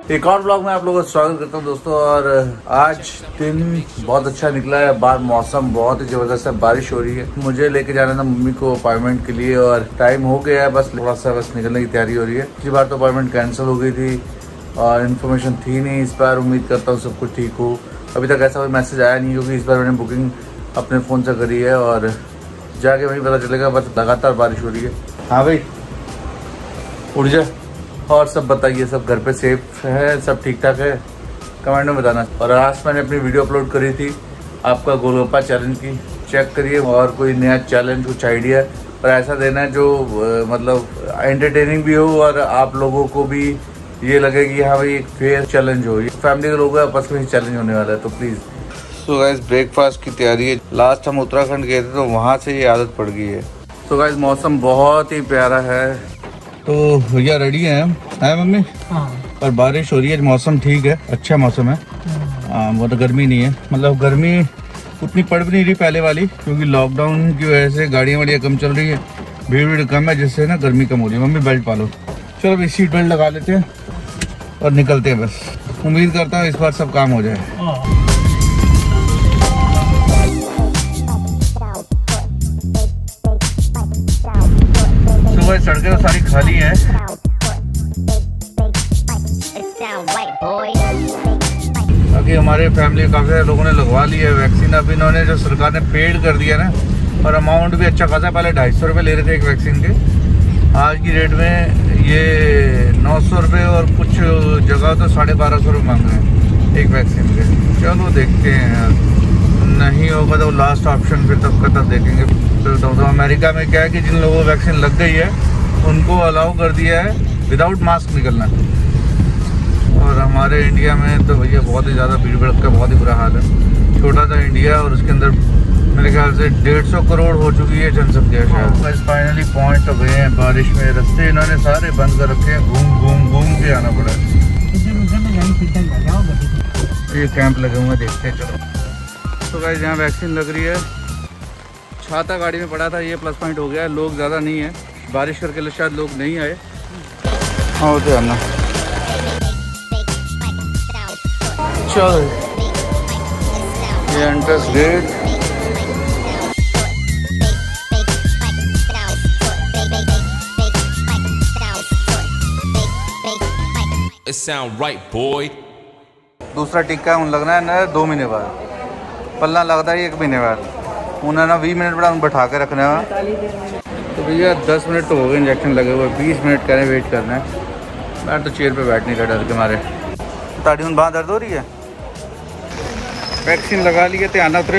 एक और ब्लॉग में आप लोगों का स्वागत करता हूँ दोस्तों। और आज दिन बहुत अच्छा निकला है। बाहर मौसम बहुत ही जबरदस्त है, बारिश हो रही है। मुझे लेके जाना था मम्मी को अपॉइंटमेंट के लिए और टाइम हो गया है, बस थोड़ा सा निकलने की तैयारी हो रही है। पिछली बार तो अपॉइंटमेंट कैंसिल हो गई थी और इन्फॉर्मेशन थी नहीं। इस बार उम्मीद करता हूँ सब कुछ ठीक हो। अभी तक ऐसा कोई मैसेज आया नहीं क्योंकि इस बार मैंने बुकिंग अपने फ़ोन से करी है और जाके वहीं पता चलेगा। बस लगातार बारिश हो रही है। हाँ भाई उड़ जा। और सब बताइए, सब घर पे सेफ है, सब ठीक ठाक है, कमेंट में बताना। और आज मैंने अपनी वीडियो अपलोड करी थी आपका गोलगप्पा चैलेंज की, चेक करिए। और कोई नया चैलेंज, कुछ आइडिया और ऐसा देना है जो मतलब एंटरटेनिंग भी हो और आप लोगों को भी ये लगे कि हाँ भाई एक फेयर चैलेंज हो। ये फैमिली के लोगों का आपस में ही चैलेंज होने वाला है, तो प्लीज़। सो गाइस ब्रेकफास्ट की तैयारी है। लास्ट हम उत्तराखंड गए थे तो वहाँ से ये आदत पड़ गई है। सो गाइस मौसम बहुत ही प्यारा है। तो भैया रेडी हैं हम, है मम्मी? हाँ। और बारिश हो रही है, मौसम ठीक है, अच्छा मौसम है। वो तो गर्मी नहीं है, मतलब गर्मी उतनी पड़ भी नहीं रही पहले वाली, क्योंकि लॉकडाउन की वजह से गाड़ियाँ वाड़ियाँ कम चल रही है, भीड़ कम है, जिससे ना गर्मी कम हो रही है। मम्मी बेल्ट पालो। चलो अभी सीट बेल्ट लगा लेते हैं और निकलते हैं। बस उम्मीद करता हूँ इस बार सब काम हो जाए। सड़कें तो सारी खाली हैं। बाकी हमारे फैमिली काफी सारे लोगों ने लगवा लिया है वैक्सीन। अब इन्होंने जो सरकार ने पेड कर दिया ना, और अमाउंट भी अच्छा खासा। पहले 250 रुपये ले रहे थे एक वैक्सीन के, आज की रेट में ये 900 रुपये और कुछ जगह तो 1250 रुपये मांग रहे हैं एक वैक्सीन के। चलो देखते हैं यार, नहीं होगा तो लास्ट ऑप्शन फिर तब का तब देखेंगे। तो अमेरिका में क्या है कि जिन लोगों को वैक्सीन लग गई है उनको अलाउ कर दिया है विदाउट मास्क निकलना। और हमारे इंडिया में तो भैया बहुत ही ज़्यादा भीड़ भड़का, बहुत ही बुरा हाल है। छोटा सा इंडिया और उसके अंदर मेरे ख्याल से 150 करोड़ हो चुकी है जनसंख्या शायद। बस फाइनली पहुँच तो गए हैं। बारिश में रास्ते इन्होंने सारे बंद कर रखे हैं, घूम के आना पड़ा है। ये कैंप लगे हुए हैं, देखते हैं। चलो तो गाइस यहाँ वैक्सीन लग रही है। छाता गाड़ी में पड़ा था, ये प्लस पॉइंट हो गया है। लोग ज़्यादा नहीं है, बारिश करके लिए शायद लोग नहीं आए। हाँ होते हैं ना। चलो ये एंट्रेंस गेट। दूसरा टिक्का उन लगना है ना 2 महीने बाद, पल्ला लगता है 1 महीने बाद। उन्होंने 20 मिनट बड़ा बैठा के रखना है। तो भैया 10 मिनट तो हो गए इंजेक्शन लगे हुए, 20 मिनट करें वेट करना है। मैं तो चेयर पे बैठने का डर के मारे। ताड़ी उन बाँह दर्द हो रही है। वैक्सीन लगा लिए, ध्यान उतरे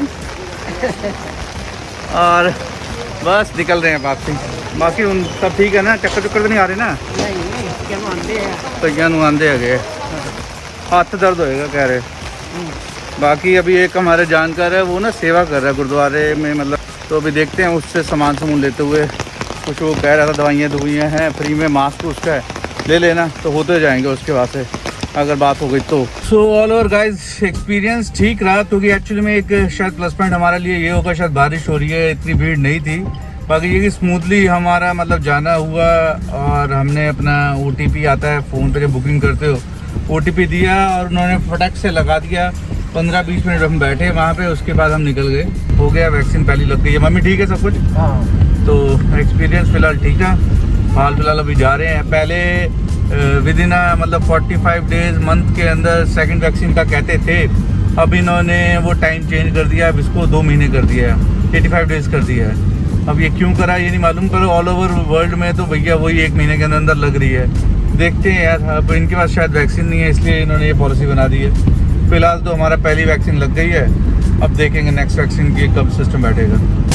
और बस निकल रहे हैं वापसी। बाकी उन सब ठीक है ना? चक्कर तो नहीं आ रहे ना? तो क्या नुआंदे है गए, हाथ दर्द होएगा कह रहे। बाकी अभी एक हमारे जानकार है, वो ना सेवा कर रहा है गुरुद्वारे में, मतलब तो अभी देखते हैं उससे सामान लेते हुए। कुछ वो कह रहा था दवाइयाँ हैं फ्री में, मास्क उसका है ले लेना, तो होते जाएंगे उसके बाद से अगर बात हो गई तो। So all over guys experience ठीक रहा, क्योंकि एक्चुअली में एक शायद प्लस पॉइंट हमारे लिए ये होगा, शायद बारिश हो रही है, इतनी भीड़ नहीं थी। बाकी ये कि स्मूथली हमारा मतलब जाना हुआ और हमने अपना OTP आता है फ़ोन पे, जब बुकिंग करते हो OTP दिया और उन्होंने फटाक से लगा दिया। 15-20 मिनट हम बैठे वहाँ पे, उसके बाद हम निकल गए। हो गया, वैक्सीन पहली लग गई है। मम्मी ठीक है सब कुछ? हाँ। तो एक्सपीरियंस फिलहाल ठीक है। हाल फिलहाल अभी जा रहे हैं। पहले विद इन मतलब 45 डेज मंथ के अंदर सेकंड वैक्सीन का कहते थे, अब इन्होंने वो टाइम चेंज कर दिया, अब इसको 2 महीने कर दिया है, 85 डेज कर दिया है। अब ये क्यों करा ये नहीं मालूम, पर ऑल ओवर वर्ल्ड में तो भैया वही 1 महीने के अंदर लग रही है। देखते हैं यार, अब इनके पास शायद वैक्सीन नहीं है इसलिए इन्होंने ये पॉलिसी बना दी है। फिलहाल तो हमारा पहली वैक्सीन लग गई है, अब देखेंगे नेक्स्ट वैक्सीन की कब सिस्टम बैठेगा।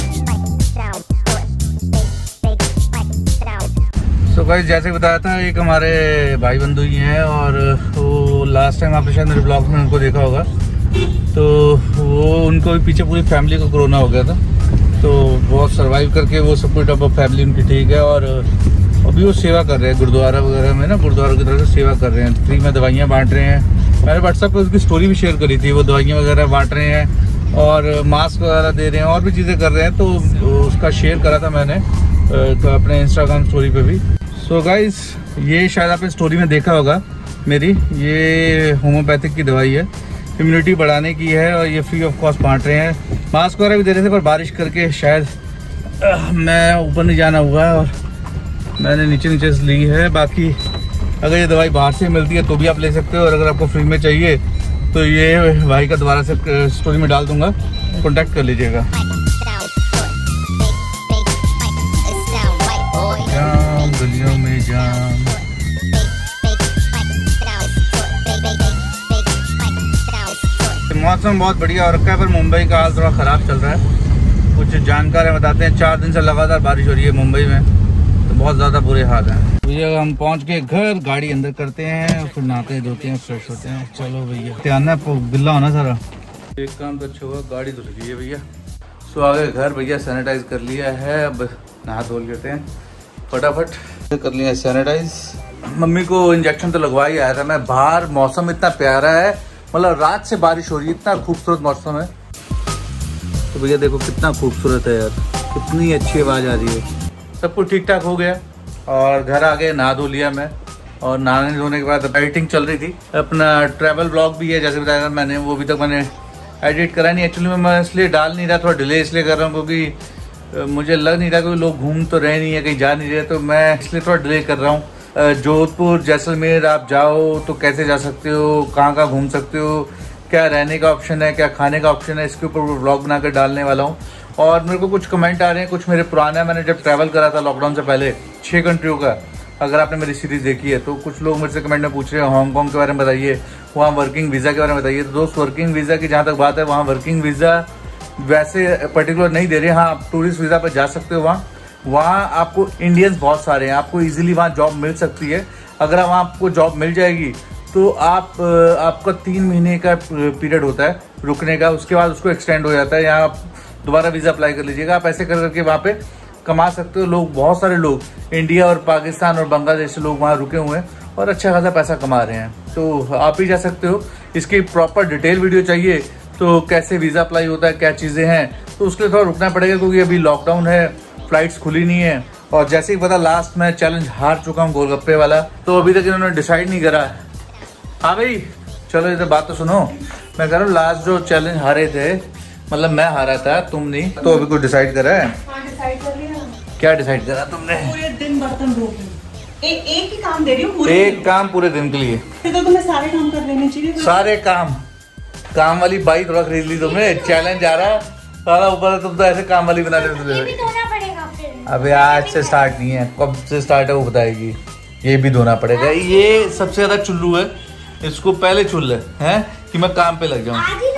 सो गाइस जैसे बताया था, एक हमारे भाई बंधु ही हैं और वो लास्ट टाइम आपने शायद मेरे ब्लॉग में उनको देखा होगा, तो वो उनको भी पीछे पूरी फैमिली को कोरोना हो गया था। तो बहुत सर्वाइव करके वो सब कुछ, अब फैमिली उनकी ठीक है और अभी वो सेवा कर रहे हैं गुरुद्वारा वगैरह में ना, गुरुद्वारा की तरफ से सेवा कर रहे हैं। फ्री में दवाइयाँ बांट रहे हैं। मैंने व्हाट्सएप पर उसकी स्टोरी भी शेयर करी थी, वो दवाइयाँ वगैरह बांट रहे हैं और मास्क वगैरह दे रहे हैं और भी चीज़ें कर रहे हैं। तो उसका शेयर करा था मैंने अपने इंस्टाग्राम स्टोरी पे भी। सो गाइस ये शायद आपने स्टोरी में देखा होगा, मेरी, ये होम्योपैथिक की दवाई है, इम्यूनिटी बढ़ाने की है और ये फ्री ऑफ कॉस्ट बांट रहे हैं। मास्क वगैरह भी दे रहे थे पर बारिश करके शायद मैं ऊपर नहीं जाना हुआ है और मैंने नीचे ली है। बाकी अगर ये दवाई बाहर से मिलती है तो भी आप ले सकते हो, और अगर आपको फ्री में चाहिए तो ये भाई का दोबारा से स्टोरी में डाल दूंगा, कॉन्टैक्ट कर लीजिएगा। जाम गलियों में जाम। मौसम बहुत बढ़िया हो रखा है पर मुंबई का हाल थोड़ा ख़राब चल रहा है। कुछ जानकार बताते हैं 4 दिन से लगातार बारिश हो रही है मुंबई में, तो बहुत ज़्यादा बुरे हाल हैं। भैया हम पहुंच गए घर, गाड़ी अंदर करते हैं, फिर नहाते धोते हैं, फ्रेश होते हैं। चलो भैया, ध्यान है गिल्ला होना सारा। एक काम तो अच्छा हुआ, गाड़ी धुल गई है भैया। सो आ गए घर भैया, सैनिटाइज कर लिया है, अब नहा धो लेते हैं फटाफट। कर लिया सैनिटाइज। मम्मी को इंजेक्शन तो लगवा ही आया था मैं। बाहर मौसम इतना प्यारा है, मतलब रात से बारिश हो रही है, इतना खूबसूरत मौसम है। तो भैया देखो कितना खूबसूरत है यार, कितनी अच्छी आवाज़ आ रही है। सब कुछ ठीक ठाक हो गया और घर आ गए, नहा धो लिया मैं। और नहाने धोने के बाद एडिटिंग चल रही थी। अपना ट्रैवल ब्लॉग भी है जैसे बताया मैंने, वो अभी तक मैंने एडिट करा नहीं। एक्चुअली मैं इसलिए डाल नहीं रहा, थोड़ा डिले इसलिए कर रहा हूँ क्योंकि मुझे लग नहीं रहा कि लोग घूम तो रहे नहीं है, कहीं जा नहीं रहे, तो मैं इसलिए थोड़ा डिले कर रहा हूँ। जोधपुर जैसलमेर आप जाओ तो कैसे जा सकते हो, कहाँ कहाँ घूम सकते हो, क्या रहने का ऑप्शन है, क्या खाने का ऑप्शन है, इसके ऊपर व्लॉग बनाकर डालने वाला हूँ। और मेरे को कुछ कमेंट आ रहे हैं, कुछ मेरे पुराने, मैंने जब ट्रैवल करा था लॉकडाउन से पहले 6 कंट्रियों का, अगर आपने मेरी सीरीज देखी है तो कुछ लोग मेरे से कमेंट में पूछ रहे हैं हांगकांग के बारे में बताइए, वहाँ वर्किंग वीज़ा के बारे में बताइए। तो दोस्त वर्किंग वीज़ा की जहाँ तक बात है, वहाँ वर्किंग वीज़ा वैसे पर्टिकुलर नहीं दे रहे। हाँ, आप टूरिस्ट वीज़ा पर जा सकते हो। वहाँ आपको इंडियंस बहुत सारे हैं, आपको ईजिली वहाँ जॉब मिल सकती है। अगर वहाँ आपको जॉब मिल जाएगी तो आपका 3 महीने का पीरियड होता है रुकने का, उसके बाद उसको एक्सटेंड हो जाता है। यहाँ आप दोबारा वीज़ा अप्लाई कर लीजिएगा, आप ऐसे कर करके वहाँ पे कमा सकते हो। लोग, बहुत सारे लोग इंडिया और पाकिस्तान और बांग्लादेश से लोग वहाँ रुके हुए हैं और अच्छा खासा पैसा कमा रहे हैं। तो आप भी जा सकते हो। इसकी प्रॉपर डिटेल वीडियो चाहिए तो कैसे वीज़ा अप्लाई होता है, क्या चीज़ें हैं, तो उसके लिए थोड़ा रुकना पड़ेगा क्योंकि अभी लॉकडाउन है, फ्लाइट्स खुली नहीं है। और जैसे ही पता लास्ट मैं चैलेंज हार चुका हूँ गोलगप्पे वाला, तो अभी तक इन्होंने डिसाइड नहीं करा। हाँ भाई चलो इधर बात तो सुनो, मैं कह रहा हूँ लास्ट जो चैलेंज हारे थे, मतलब मैं हारा था तुम नहीं, तो अभी कुछ डिसाइड करा है? हाँ, डिसाइड कर लिया। क्या डिसाइड करा तुमने? पूरे दिन बर्तन धो एक ही काम दे रही हूँ, एक काम पूरे दिन के लिए। तो तुम्हें सारे काम कर लेने चाहिए। सारे काम वाली बाई थोड़ा खरीद ली तुमने, चैलेंज आ रहा सारा ऊपर, तुम तो ऐसे काम वाली बना रहे हो। अबे आज से स्टार्ट नहीं है, कब से स्टार्ट है वो बताएगी। ये भी धोना पड़ेगा, ये सबसे ज्यादा चुल्लू है, इसको पहले चुल है कि मैं काम पे लग जाऊँ।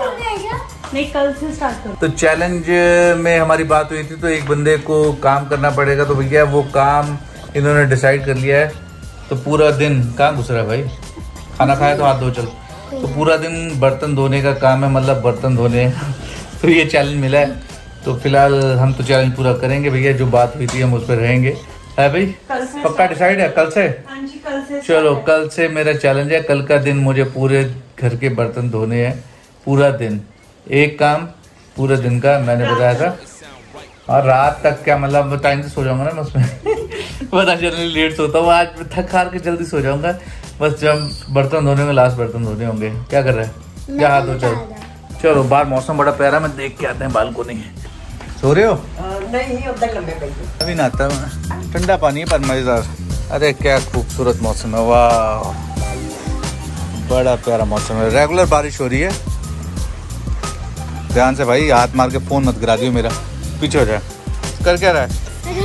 नहीं, कल से स्टार्ट करो। तो चैलेंज में हमारी बात हुई थी तो एक बंदे को काम करना पड़ेगा, तो भैया वो काम इन्होंने डिसाइड कर लिया है। तो पूरा दिन कहाँ घुस रहा है भाई, खाना खाया तो हाथ धो चल। तो पूरा दिन बर्तन धोने का काम है, मतलब बर्तन धोने। तो ये चैलेंज मिला है, तो फिलहाल हम तो चैलेंज पूरा करेंगे भैया। जो बात हुई थी हम उस पर रहेंगे, है भाई? पक्का डिसाइड है कल से? हाँ जी, कल से। चलो कल से मेरा चैलेंज है, कल का दिन मुझे पूरे घर के बर्तन धोने हैं, पूरा दिन, एक काम पूरे दिन का मैंने बताया था। और रात तक क्या, मतलब टाइम से सो जाऊंगा ना मैं उसमें। पता जनरली लेट सोता हूँ, आज थक हार के जल्दी सो जाऊंगा। बस जब बर्तन धोने में लास्ट बर्तन धोने होंगे। क्या कर रहा है, क्या हाथ हो? चलो बाहर मौसम बड़ा प्यारा, मैं देख के आते हैं बालकोनी। सो रहे हो? नहीं, अभी नहाता हूँ, ठंडा पानी है पर मजेदार। अरे क्या खूबसूरत मौसम है, वाह बड़ा प्यारा मौसम है। रेगुलर बारिश हो रही है। ध्यान से भाई, हाथ मार के फोन मत गिरा दियो मेरा, पीछे हो जाए। कर क्या रहा है?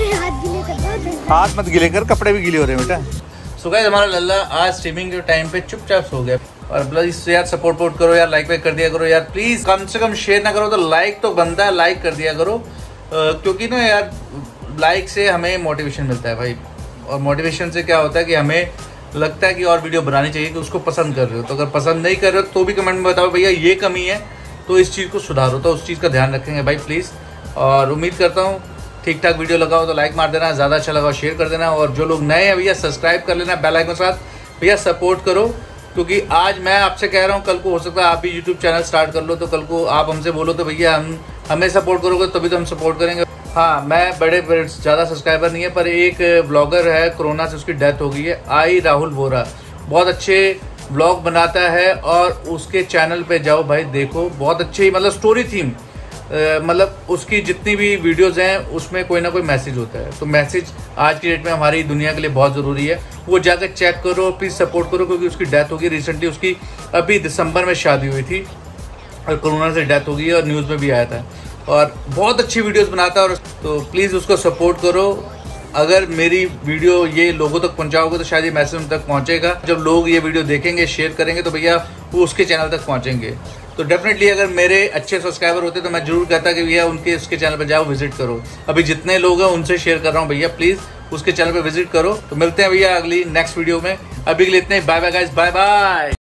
हाथ मत गिले कर, कपड़े भी गीले हो रहे हैं बेटा। सो गाइस हमारा लल्ला आज स्ट्रीमिंग के टाइम पे चुपचाप सो गया। और प्लीज यार सपोर्ट करो यार, लाइक कर दिया करो यार प्लीज। कम से कम शेयर ना करो तो लाइक तो बनता है, लाइक कर दिया करो। क्योंकि ना यार लाइक से हमें मोटिवेशन मिलता है भाई, और मोटिवेशन से क्या होता है कि हमें लगता है कि और वीडियो बनानी चाहिए, कि उसको पसंद कर रहे हो। तो अगर पसंद नहीं कर रहे हो तो भी कमेंट में बताओ भैया ये कमी है, तो इस चीज़ को सुधारो, तो उस चीज़ का ध्यान रखेंगे भाई प्लीज़। और उम्मीद करता हूँ ठीक ठाक वीडियो लगाओ तो लाइक मार देना, ज़्यादा अच्छा लगा शेयर कर देना। और जो लोग नए हैं भैया सब्सक्राइब कर लेना बेल आइकन के साथ। भैया सपोर्ट करो, क्योंकि आज मैं आपसे कह रहा हूँ, कल को हो सकता है आप भी यूट्यूब चैनल स्टार्ट कर लो, तो कल को आप हमसे बोलो तो भैया हमें सपोर्ट करोगे तभी तो हम सपोर्ट करेंगे। हाँ, मैं बड़े ज़्यादा सब्सक्राइबर नहीं है, पर एक ब्लॉगर है कोरोना से उसकी डेथ हो गई है, आई राहुल वोरा, बहुत अच्छे व्लॉग बनाता है और उसके चैनल पे जाओ भाई, देखो बहुत अच्छी मतलब स्टोरी थीम, मतलब उसकी जितनी भी वीडियोस हैं उसमें कोई ना कोई मैसेज होता है। तो मैसेज आज की डेट में हमारी दुनिया के लिए बहुत ज़रूरी है। वो जाकर चेक करो, प्लीज़ सपोर्ट करो, क्योंकि उसकी डेथ होगी रिसेंटली। उसकी अभी दिसंबर में शादी हुई थी और कोरोना से डेथ हो गई और न्यूज़ में भी आया था। और बहुत अच्छी वीडियोस बनाता है, और तो प्लीज़ उसको सपोर्ट करो। अगर मेरी वीडियो ये लोगों तक पहुंचाओगे तो शायद ये मैसेज उन तक पहुंचेगा। जब लोग ये वीडियो देखेंगे, शेयर करेंगे, तो भैया वो उसके चैनल तक पहुंचेंगे। तो डेफिनेटली अगर मेरे अच्छे सब्सक्राइबर होते तो मैं जरूर कहता कि भैया उसके चैनल पर जाओ, विजिट करो। अभी जितने लोग हैं उनसे शेयर कर रहा हूँ, भैया प्लीज़ उसके चैनल पर विजिट करो। तो मिलते हैं भैया अगली नेक्स्ट वीडियो में। अभी के लिए इतने, bye bye guys, bye bye.